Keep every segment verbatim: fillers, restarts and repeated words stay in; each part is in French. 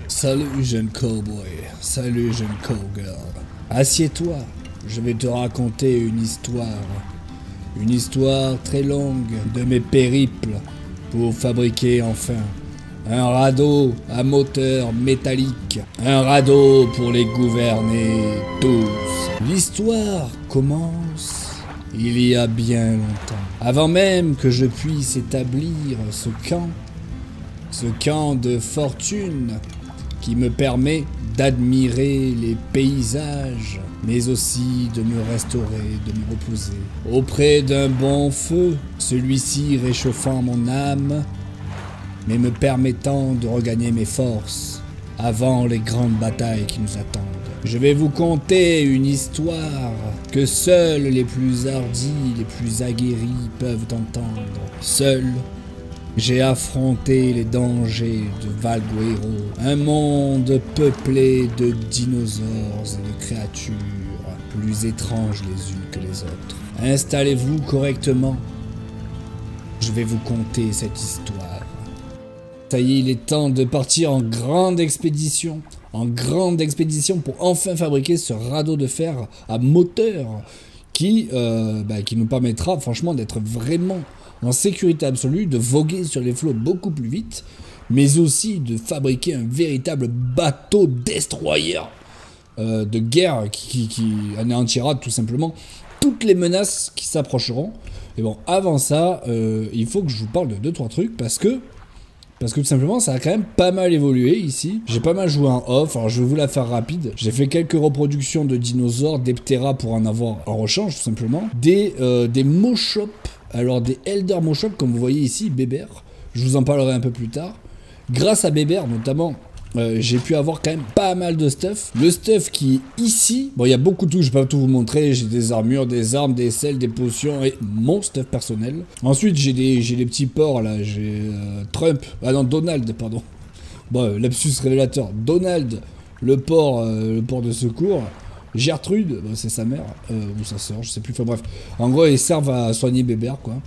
Salut jeune cowboy, salut jeune cowgirl. Assieds-toi, je vais te raconter une histoire. Une histoire très longue de mes périples pour fabriquer enfin un radeau à moteur métallique. Un radeau pour les gouverner tous. L'histoire commence il y a bien longtemps. Avant même que je puisse établir ce camp, ce camp de fortune qui me permet d'admirer les paysages, mais aussi de me restaurer, de me reposer. Auprès d'un bon feu, celui-ci réchauffant mon âme, mais me permettant de regagner mes forces avant les grandes batailles qui nous attendent. Je vais vous conter une histoire que seuls les plus hardis, les plus aguerris peuvent entendre. Seuls, j'ai affronté les dangers de Valguero, un monde peuplé de dinosaures et de créatures plus étranges les unes que les autres. Installez-vous correctement, je vais vous conter cette histoire. Ça y est, il est temps de partir en grande expédition, en grande expédition pour enfin fabriquer ce radeau de fer à moteur qui, euh, bah, qui nous permettra franchement d'être vraiment en sécurité absolue, de voguer sur les flots beaucoup plus vite, mais aussi de fabriquer un véritable bateau destroyer euh, de guerre qui, qui, qui anéantira tout simplement toutes les menaces qui s'approcheront. Et bon, avant ça, euh, il faut que je vous parle de deux trois trucs parce que Parce que tout simplement, ça a quand même pas mal évolué ici. J'ai pas mal joué en off, alors je vais vous la faire rapide. J'ai fait quelques reproductions de dinosaures, d'Eptera pour en avoir en rechange tout simplement. Des, euh, des Moshop, alors des Elder Moshop comme vous voyez ici, Bébert. Je vous en parlerai un peu plus tard. Grâce à Bébert notamment, euh, j'ai pu avoir quand même pas mal de stuff. Le stuff qui est ici, bon il y a beaucoup de tout, je vais pas tout vous montrer. J'ai des armures, des armes, des selles, des potions et mon stuff personnel. Ensuite j'ai des, j'ai des petits ports là, j'ai euh, Trump, ah non Donald pardon. Bon, euh, lapsus révélateur, Donald, le port, euh, le port de secours. Gertrude, bah, c'est sa mère, euh, ou sa soeur, je sais plus, enfin bref. En gros ils servent à soigner Bébert quoi.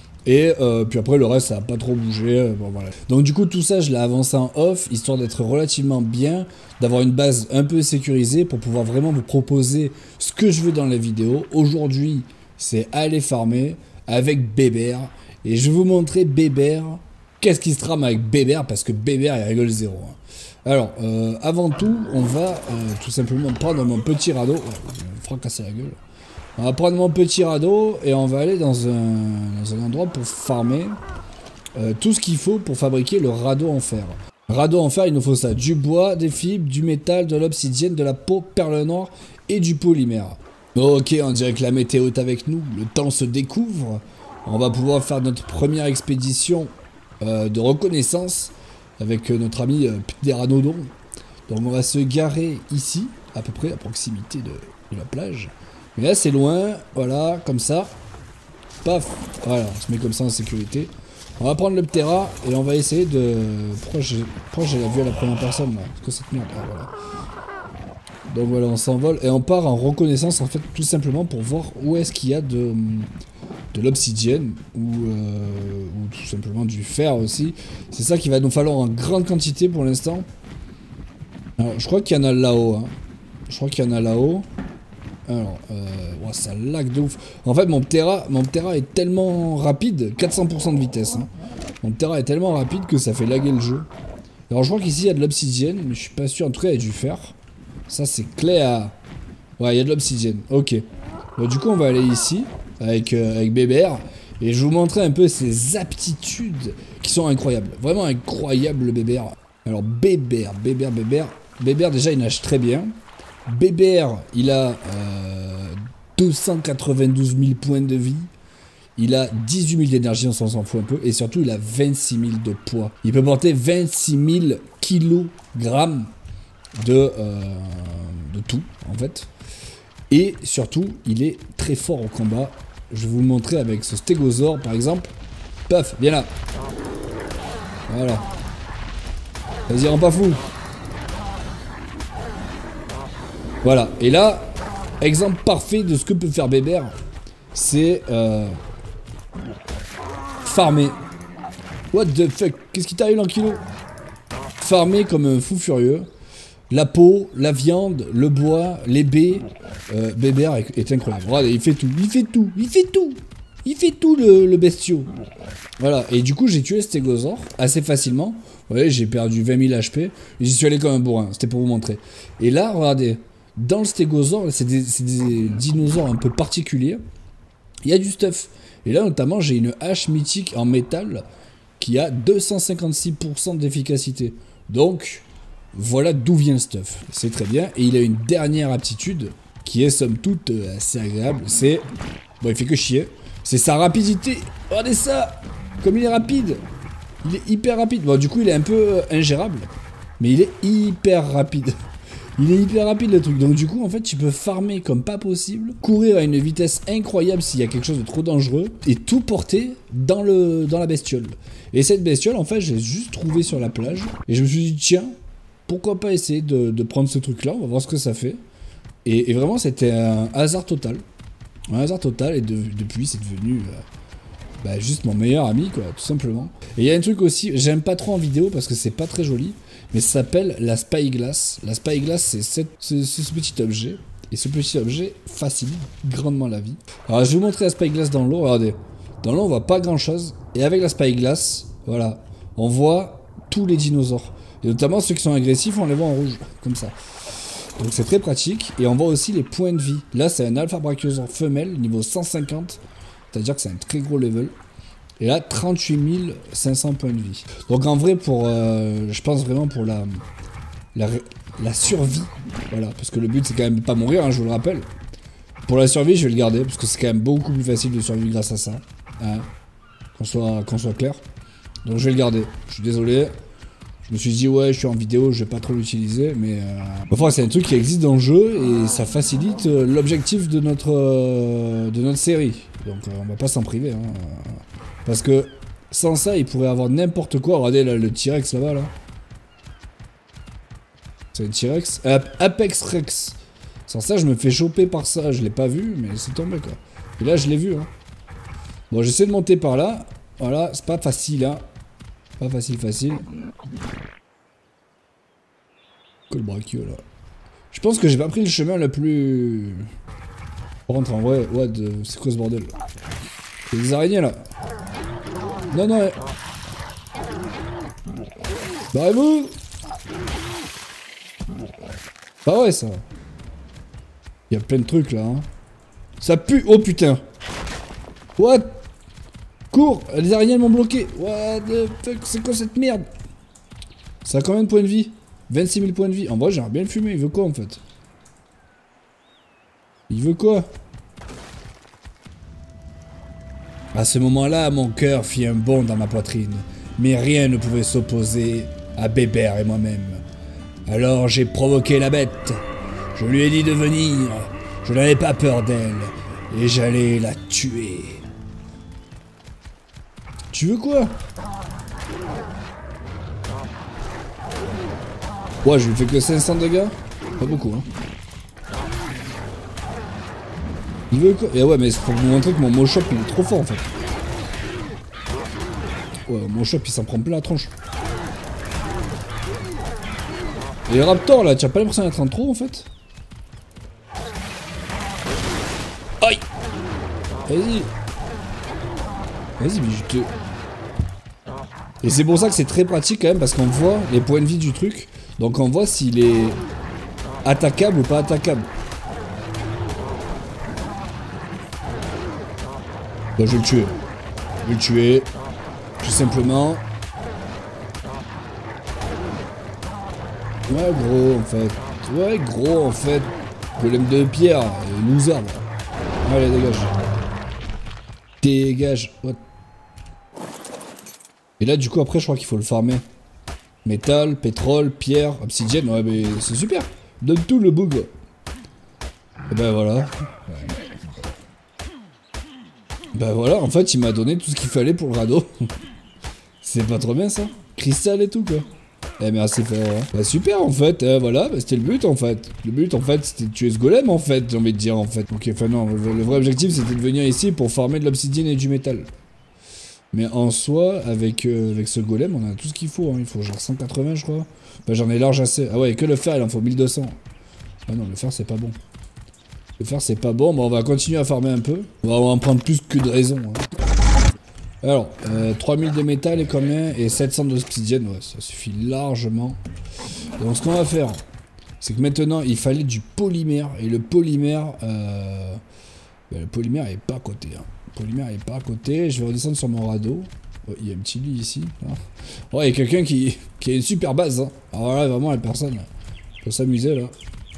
Et euh, puis après le reste ça n'a pas trop bougé, euh, bon voilà. Donc du coup tout ça je l'ai avancé en off, histoire d'être relativement bien, d'avoir une base un peu sécurisée pour pouvoir vraiment vous proposer ce que je veux dans la vidéo. Aujourd'hui c'est aller farmer avec Bébert, et je vais vous montrer Bébert, qu'est-ce qui se trame avec Bébert, parce que Bébert il rigole zéro. Hein. Alors euh, avant tout on va euh, tout simplement prendre mon petit radeau, ouais, on me fera casser la gueule. On va prendre mon petit radeau et on va aller dans un, dans un endroit pour farmer euh, tout ce qu'il faut pour fabriquer le radeau en fer. Radeau en fer, il nous faut ça, du bois, des fibres, du métal, de l'obsidienne, de la peau, perle noire et du polymère. Ok, on dirait que la météo est avec nous, le temps se découvre. On va pouvoir faire notre première expédition euh, de reconnaissance avec euh, notre ami euh, Pteranodon. Donc on va se garer ici, à peu près à proximité de, de la plage. Mais là c'est loin, voilà, comme ça. Paf, voilà, on se met comme ça en sécurité. On va prendre le Ptera et on va essayer de... Pourquoi j'ai la vue à la première personne là? Parce que cette merde, ah, voilà. Donc voilà, on s'envole et on part en reconnaissance en fait tout simplement pour voir où est-ce qu'il y a de, de l'obsidienne ou, euh, ou tout simplement du fer aussi. C'est ça qu'il va nous falloir en grande quantité pour l'instant. Alors je crois qu'il y en a là-haut, hein. Je crois qu'il y en a là-haut. Alors, euh, ouais, ça lag de ouf. En fait, mon Ptera, mon Ptera est tellement rapide, quatre cents pour cent de vitesse. Hein. Mon Ptera est tellement rapide que ça fait laguer le jeu. Alors, je crois qu'ici, il y a de l'obsidienne, mais je suis pas sûr. En tout cas, il y a du fer. Ça, c'est clair. Ouais, il y a de l'obsidienne. Ok. Bon, du coup, on va aller ici, avec, euh, avec Bébert. Et je vais vous montrer un peu ses aptitudes qui sont incroyables. Vraiment incroyables, le Bébert. Alors, Bébert, Bébert, Bébert. Bébert, déjà, il nage très bien. Bébert, il a euh, deux cent quatre-vingt-douze mille points de vie. Il a dix-huit mille d'énergie, on s'en fout un peu. Et surtout, il a vingt-six mille de poids. Il peut porter vingt-six mille kilogrammes de, euh, de tout, en fait. Et surtout, il est très fort au combat. Je vais vous le montrer avec ce stégosaure, par exemple. Paf, viens là. Voilà. Vas-y, rends pas fou. Voilà, et là, exemple parfait de ce que peut faire Bébert, c'est euh, farmer. What the fuck? Qu'est-ce qui t'arrive, l'ankylo? farmer comme un fou furieux. La peau, la viande, le bois, les baies. Euh, Bébert est, est incroyable. Regardez, il fait tout, il fait tout, il fait tout. Il fait tout le, le bestiau. Voilà, et du coup j'ai tué le stégosaure assez facilement. Vous voyez, j'ai perdu vingt mille H P. J'y suis allé comme un bourrin, c'était pour vous montrer. Et là, regardez, dans le stégosaure, c'est des, des dinosaures un peu particuliers. Il y a du stuff. Et là notamment, j'ai une hache mythique en métal qui a deux cent cinquante-six pour cent d'efficacité. Donc, voilà d'où vient le stuff. C'est très bien. Et il a une dernière aptitude qui est somme toute assez agréable. C'est... Bon, il fait que chier. C'est sa rapidité. Regardez ça. Comme il est rapide. Il est hyper rapide. Bon, du coup, il est un peu ingérable. Mais il est hyper rapide. Il est hyper rapide le truc. Donc du coup, en fait, tu peux farmer comme pas possible. Courir à une vitesse incroyable s'il y a quelque chose de trop dangereux. Et tout porter dans, le, dans la bestiole. Et cette bestiole, en fait, je l'ai juste trouvée sur la plage. Et je me suis dit, tiens, pourquoi pas essayer de, de prendre ce truc-là. On va voir ce que ça fait. Et, et vraiment, c'était un hasard total. Un hasard total, et de, depuis c'est devenu euh, bah, juste mon meilleur ami, quoi, tout simplement. Et il y a un truc aussi, j'aime pas trop en vidéo parce que c'est pas très joli, mais ça s'appelle la Spyglass. La Spyglass, c'est ce, ce petit objet, et ce petit objet facilite grandement la vie. Alors je vais vous montrer la Spyglass dans l'eau, regardez. Dans l'eau on voit pas grand chose, et avec la Spyglass, voilà, on voit tous les dinosaures. Et notamment ceux qui sont agressifs, on les voit en rouge, comme ça. Donc c'est très pratique, et on voit aussi les points de vie. Là c'est un alpha brachiosaure femelle, niveau cent cinquante, c'est-à-dire que c'est un très gros level. Et là trente-huit mille cinq cents points de vie. Donc en vrai pour, euh, je pense vraiment pour la, la, la survie, voilà, parce que le but c'est quand même pas mourir, hein, je vous le rappelle. Pour la survie je vais le garder, parce que c'est quand même beaucoup plus facile de survivre grâce à ça, hein, qu'on soit, qu'on soit clair. Donc je vais le garder, je suis désolé. Je me suis dit, ouais, je suis en vidéo, je vais pas trop l'utiliser, mais... Euh... Enfin, c'est un truc qui existe dans le jeu, et ça facilite euh, l'objectif de notre euh, de notre série. Donc, euh, on va pas s'en priver, hein. Parce que, sans ça, il pourrait avoir n'importe quoi. Regardez, là, le T-Rex, là-bas, là. C'est un T-Rex. Apex Rex. Sans ça, je me fais choper par ça. Je l'ai pas vu, mais c'est tombé, quoi. Et là, je l'ai vu, hein. Bon, j'essaie de monter par là. Voilà, c'est pas facile, hein. Pas facile, facile. Que le brachio là. Je pense que j'ai pas pris le chemin le plus... Par contre, en vrai, what, c'est quoi ce bordel? Il y a des araignées là. Non, non. Barrez-vous. Ah ouais, ça. Il y a plein de trucs là. Hein. Ça pue. Oh putain. What? Cours! Les araignées m'ont bloqué! What the fuck? C'est quoi cette merde? Ça a combien de points de vie? vingt-six mille points de vie. En vrai, j'aimerais bien le fumer. Il veut quoi en fait? Il veut quoi? À ce moment-là, mon cœur fit un bond dans ma poitrine. Mais rien ne pouvait s'opposer à Bébert et moi-même. Alors j'ai provoqué la bête. Je lui ai dit de venir. Je n'avais pas peur d'elle. Et j'allais la tuer. Tu veux quoi? Ouais, je lui fais que cinq cents dégâts. Pas beaucoup, hein. Il veut quoi? Et ouais, mais c'est pour vous montrer que mon Mawshop il est trop fort en fait. Ouais, mon Mawshop il s'en prend plein la tronche. Et les Raptors là, tu as pas l'impression d'être en trop en fait? Aïe! Vas-y! Vas-y, mais je te... Et c'est pour ça que c'est très pratique quand même, parce qu'on voit les points de vie du truc. Donc on voit s'il est attaquable ou pas attaquable. Bon, je vais le tuer. Je vais le tuer. Tout simplement. Ouais, gros, en fait. Ouais, gros, en fait. Golem de pierre. Loser, là. Allez, dégage. Dégage. What? Et là, du coup, après, je crois qu'il faut le farmer. Métal, pétrole, pierre, obsidienne. Ouais, mais c'est super. Donne tout le bug. Et ben voilà. Ouais. Ben voilà, en fait, il m'a donné tout ce qu'il fallait pour le radeau. C'est pas trop bien, ça? Cristal et tout, quoi. Eh, merci, frère. Hein. Bah, super, en fait. Euh, voilà, bah, c'était le but, en fait. Le but, en fait, c'était de tuer ce golem, en fait, j'ai envie de dire, en fait. Ok, enfin, non, le, le vrai objectif, c'était de venir ici pour farmer de l'obsidienne et du métal. Mais en soi, avec, euh, avec ce golem, on a tout ce qu'il faut. Hein. Il faut genre cent quatre-vingts, je crois. Bah, j'en ai large assez. Ah ouais, que le fer, il en faut mille deux cents. Ah non, le fer, c'est pas bon. Le fer, c'est pas bon. Mais on va continuer à farmer un peu. On va en prendre plus que de raison. Hein. Alors, euh, trois mille de métal et combien? Et sept cents d'obsidienne. Ouais, ça suffit largement. Donc, ce qu'on va faire, c'est que maintenant, il fallait du polymère. Et le polymère... Euh... Bah, le polymère est pas à côté. Hein. Le polymère est pas à côté. Je vais redescendre sur mon radeau. Oh, il y a un petit lit ici. Hein. Oh, il y a quelqu'un qui, qui a une super base. Hein. Alors là, vraiment, la personne là, peut s'amuser là.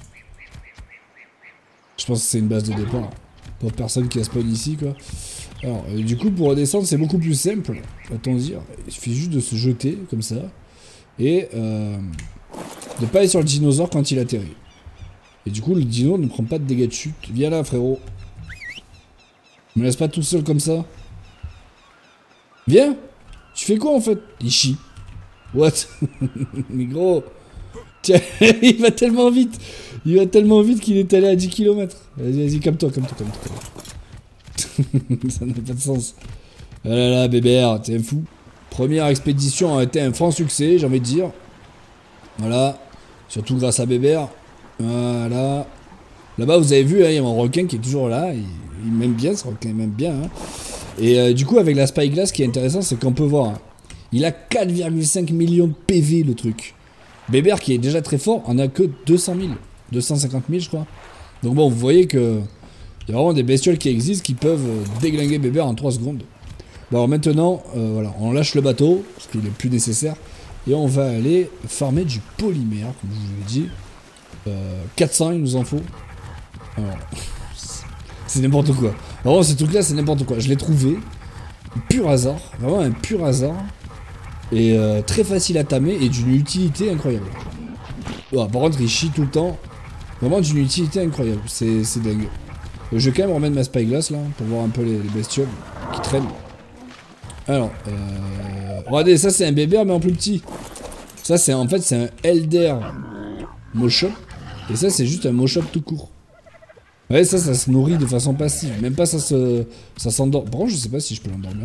Je pense que c'est une base de départ. Pas personne qui a spawn ici, quoi. Alors, euh, du coup, pour redescendre, c'est beaucoup plus simple. Autant dire. Il suffit juste de se jeter comme ça. Et euh, de pas aller sur le dinosaure quand il atterrit. Et du coup, le dino ne prend pas de dégâts de chute. Viens là, frérot. Me laisse pas tout seul comme ça. Viens. Tu fais quoi en fait? Il chie. What? Mais gros. Tiens, il va tellement vite. Il va tellement vite qu'il est allé à dix kilomètres. Vas-y, vas-y, calme-toi, calme-toi, calme-toi. Ça n'a pas de sens. Ah là là, bébert, t'es un fou. Première expédition a été un franc succès, j'ai envie de dire. Voilà. Surtout grâce à bébert. Voilà. Là-bas, vous avez vu, hein, il y a mon requin qui est toujours là. Il, il m'aime bien, ce requin, il m'aime bien. Hein. Et euh, du coup, avec la Spyglass, ce qui est intéressant, c'est qu'on peut voir. Hein, il a quatre virgule cinq millions de P V, le truc. Bébert, qui est déjà très fort, en a que deux cent mille. deux cent cinquante mille, je crois. Donc bon, vous voyez que... Il y a vraiment des bestioles qui existent qui peuvent déglinguer Bébert en trois secondes. Bon, alors maintenant, euh, voilà, on lâche le bateau, parce qu'il est plus nécessaire. Et on va aller farmer du polymère, comme je vous l'ai dit. Euh, quatre cents, il nous en faut. Alors... C'est n'importe quoi. Vraiment, ce truc-là, c'est n'importe quoi. Je l'ai trouvé. Pur hasard. Vraiment un pur hasard. Et euh, très facile à tamer et d'une utilité incroyable. Oh, par contre, il chie tout le temps. Vraiment d'une utilité incroyable. C'est dingue. Je vais quand même remettre ma Spyglass là. Pour voir un peu les, les bestioles qui traînent. Alors, euh... regardez, ça c'est un bébert mais en plus petit. Ça c'est en fait c'est un Elder Moshop. Et ça c'est juste un Moshop tout court. Ouais, ça, ça se nourrit de façon passive. Même pas ça se... ça s'endort. Par contre, je sais pas si je peux l'endormir.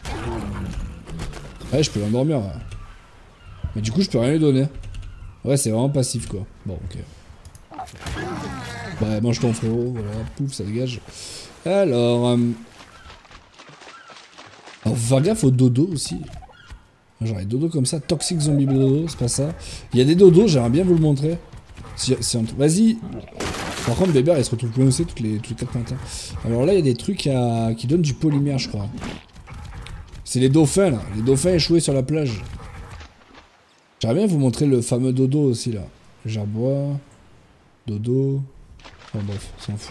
Ouais, je peux l'endormir. Ouais. Mais du coup, je peux rien lui donner. Ouais, c'est vraiment passif, quoi. Bon, ok. Bah, mange ton frérot. Voilà, pouf, ça dégage. Alors... Euh... Alors, faut faire gaffe au dodo aussi. Genre, les dodos comme ça. Toxic zombie dodo, c'est pas ça. Il y a des dodos, j'aimerais bien vous le montrer. Si, si on... Vas-y. Par contre, Bébert, il se retrouve coincé toutes les, toutes les quatre matins. Alors là, il y a des trucs à, qui donnent du polymère, je crois. C'est les dauphins, là. Les dauphins échoués sur la plage. J'aimerais bien vous montrer le fameux dodo aussi, là. Gerbois. Dodo. Enfin bref, s'en fout.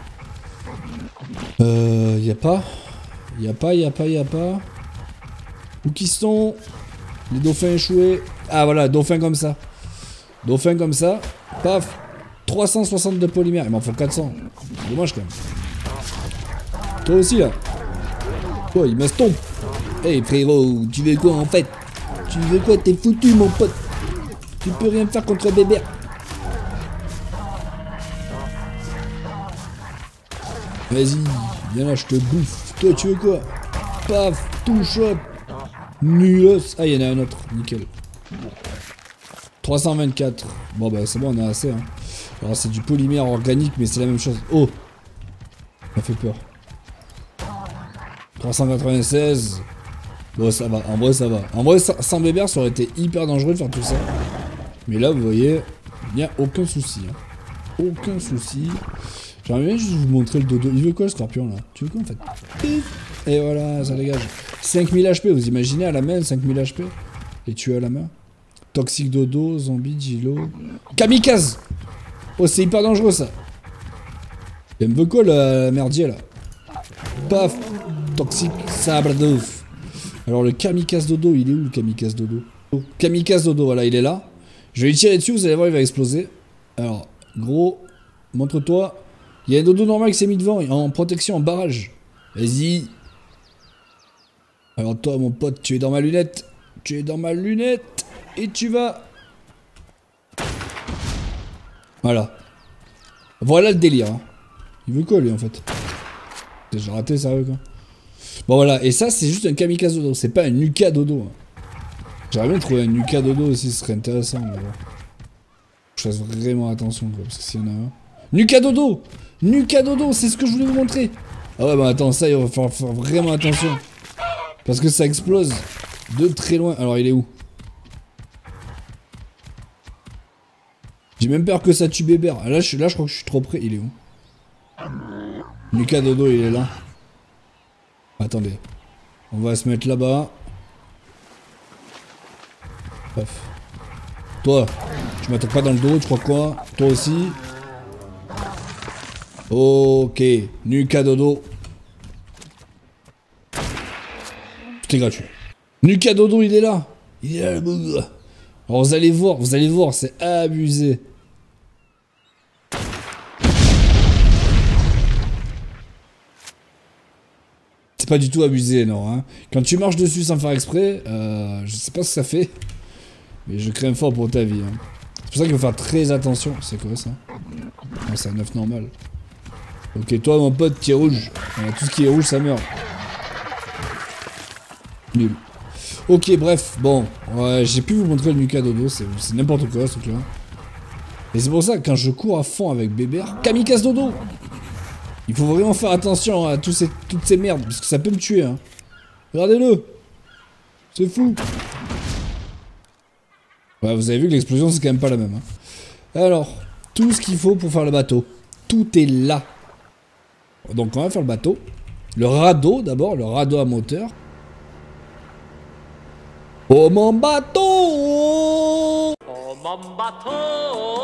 Euh... Y a pas. Y a pas, y a pas, y a pas. Où qui sont les dauphins échoués? Ah, voilà, dauphins comme ça. Dauphins comme ça. Paf. trois cent soixante de polymère, il m'en faut quatre cents. Dommage quand même. Toi aussi là. Toi, il m'estompe. Hey frérot, tu veux quoi en fait? Tu veux quoi? T'es foutu mon pote. Tu peux rien faire contre Bébert. Vas-y, viens là, je te bouffe. Toi, tu veux quoi? Paf, tout shot. Nulos. Ah, il y en a un autre, nickel. trois cent vingt-quatre. Bon bah c'est bon, on a assez hein. Alors c'est du polymère organique mais c'est la même chose. Oh, ça m'a fait peur. trois cent quatre-vingt-seize. Bon ça va, en vrai ça va. En vrai sans Bébert ça aurait été hyper dangereux de faire tout ça. Mais là vous voyez, il n'y a aucun souci. Hein. Aucun souci. J'aimerais bien juste vous montrer le dodo. Il veut quoi le scorpion là? Tu veux quoi en fait? Et voilà, ça dégage. cinq mille H P, vous imaginez à la main cinq mille H P? Et tuer à la main? Toxic dodo, zombie, Gilo. Kamikaze! Oh, c'est hyper dangereux ça. Il me veut quoi le merdier là? Paf! Toxic sabre d'ouf. Alors le kamikaze dodo, il est où le kamikaze dodo? Oh, kamikaze dodo, voilà, il est là. Je vais lui tirer dessus, vous allez voir, il va exploser. Alors, gros, montre-toi. Il y a un dodo normal qui s'est mis devant, en protection, en barrage. Vas-y. Alors toi, mon pote, tu es dans ma lunette. Tu es dans ma lunette. Et tu vas... Voilà. Voilà le délire. Hein. Il veut quoi lui en fait? J'ai raté sérieux quoi. Bon voilà, et ça c'est juste un kamikaze dodo, c'est pas un nuka dodo. Hein. J'aurais bien trouvé un nuka dodo aussi, ce serait intéressant. Mais bon. Je fasse vraiment attention quoi, parce que s'il y en a un. Nuka dodo, Nuka dodo, c'est ce que je voulais vous montrer. Ah ouais bah attends, ça il va falloir faire vraiment attention. Parce que ça explose de très loin. Alors il est où? J'ai même peur que ça tue Bébert. Là je, là je crois que je suis trop près. Il est où? Nuka dodo il est là. Attendez. On va se mettre là-bas. Bref. Toi, tu m'attaques pas dans le dos, tu crois quoi? Toi aussi. Ok. Nuka dodo. C'était gratuit. Nuka dodo il est là. Il est là le bout. Alors vous allez voir, vous allez voir, c'est abusé. C'est pas du tout abusé, non. Hein. Quand tu marches dessus sans faire exprès, euh, je sais pas ce que ça fait. Mais je crains fort pour ta vie. Hein. C'est pour ça qu'il faut faire très attention. C'est quoi ça? Non, c'est un œuf normal. Ok, toi mon pote qui est rouge. Voilà, tout ce qui est rouge, ça meurt. Nul. Ok, bref, bon. Ouais, j'ai pu vous montrer le Nuka dodo. C'est n'importe quoi ce truc-là. Et c'est pour ça que quand je cours à fond avec Bébert, kamikaze dodo. Il faut vraiment faire attention à tous ces, toutes ces merdes, parce que ça peut me tuer. Hein. Regardez-le. C'est fou. Ouais, vous avez vu que l'explosion, c'est quand même pas la même. Hein. Alors, tout ce qu'il faut pour faire le bateau. Tout est là. Donc, on va faire le bateau. Le radeau, d'abord, le radeau à moteur. Oh, mon bateau! Oh, mon bateau!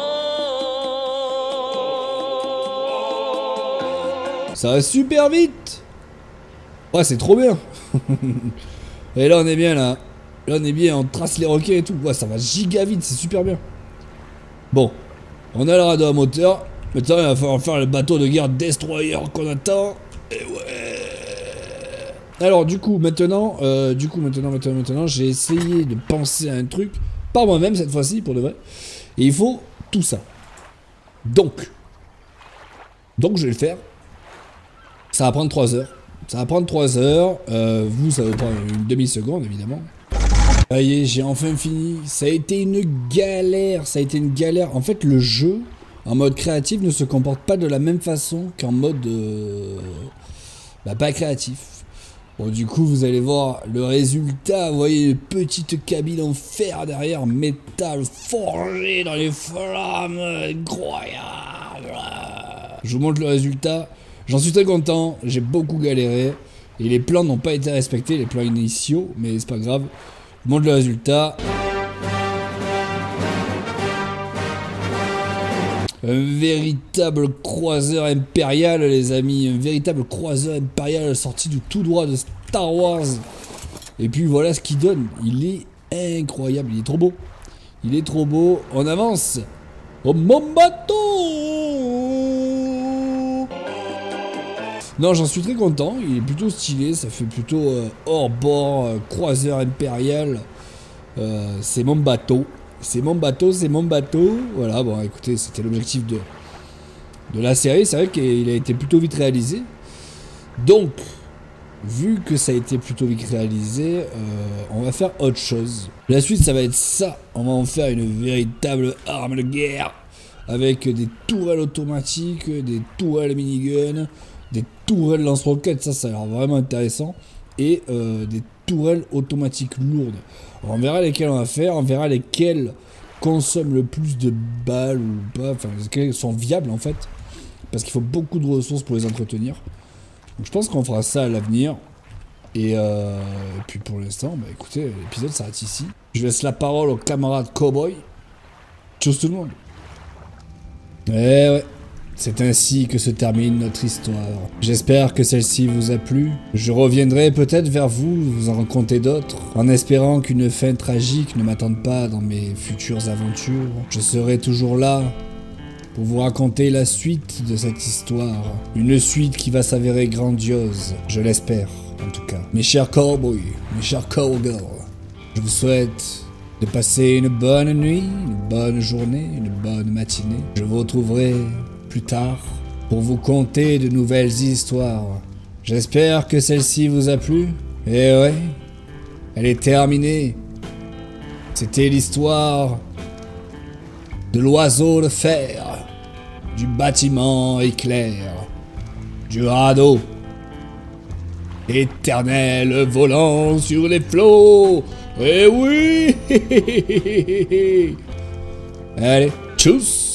Ça va super vite. Ouais, c'est trop bien. Et là, on est bien, là. Là, on est bien, on trace les roquets et tout. Ouais, ça va giga vite, c'est super bien. Bon, on a le radeau à moteur. Maintenant, il va falloir faire le bateau de guerre destroyer qu'on attend. Et ouais. Alors, du coup, maintenant, euh, du coup, maintenant, maintenant, maintenant, j'ai essayé de penser à un truc. Par moi-même, cette fois-ci, pour de vrai. Et il faut tout ça. Donc. Donc, je vais le faire. Ça va prendre trois heures. Ça va prendre trois heures. Euh, vous, ça va prendre une demi-seconde, évidemment. Ça y est, j'ai enfin fini. Ça a été une galère. Ça a été une galère. En fait, le jeu, en mode créatif, ne se comporte pas de la même façon qu'en mode... Euh, bah, pas créatif. Bon, du coup, vous allez voir le résultat. Vous voyez une petite cabine en fer derrière. Métal forgé dans les flammes. Incroyable. Je vous montre le résultat. J'en suis très content, j'ai beaucoup galéré, et les plans n'ont pas été respectés, les plans initiaux, mais c'est pas grave. Je vous montre le résultat. Un véritable croiseur impérial, les amis, un véritable croiseur impérial sorti de tout droit de Star Wars. Et puis voilà ce qu'il donne, il est incroyable, il est trop beau. Il est trop beau, on avance. Oh mon bateau! Non, j'en suis très content, il est plutôt stylé, ça fait plutôt euh, hors-bord, euh, croiseur impérial. Euh, c'est mon bateau. C'est mon bateau, c'est mon bateau. Voilà, bon, écoutez, c'était l'objectif de, de la série. C'est vrai qu'il a été plutôt vite réalisé. Donc, vu que ça a été plutôt vite réalisé, euh, on va faire autre chose. La suite, ça va être ça. On va en faire une véritable arme de guerre. Avec des tourelles automatiques, des tourelles minigun, des tourelles lance-roquettes, ça, ça a l'air vraiment intéressant. Et euh, des tourelles automatiques lourdes. Alors, on verra lesquelles on va faire, on verra lesquelles consomment le plus de balles ou pas, enfin, lesquelles sont viables en fait. Parce qu'il faut beaucoup de ressources pour les entretenir. Donc je pense qu'on fera ça à l'avenir. Et, euh, et puis pour l'instant, bah écoutez, l'épisode s'arrête ici. Je laisse la parole au camarade cowboy. Tchuss tout le monde. Eh ouais. C'est ainsi que se termine notre histoire. J'espère que celle-ci vous a plu. Je reviendrai peut-être vers vous, vous en raconter d'autres, en espérant qu'une fin tragique ne m'attende pas dans mes futures aventures. Je serai toujours là pour vous raconter la suite de cette histoire. Une suite qui va s'avérer grandiose, je l'espère en tout cas. Mes chers cowboys, mes chers cowgirls, je vous souhaite de passer une bonne nuit, une bonne journée, une bonne matinée. Je vous retrouverai plus tard pour vous conter de nouvelles histoires. J'espère que celle-ci vous a plu. Et ouais, elle est terminée. C'était l'histoire de l'oiseau de fer, du bâtiment éclair, du radeau éternel volant sur les flots. Eh oui. Allez, tchuss.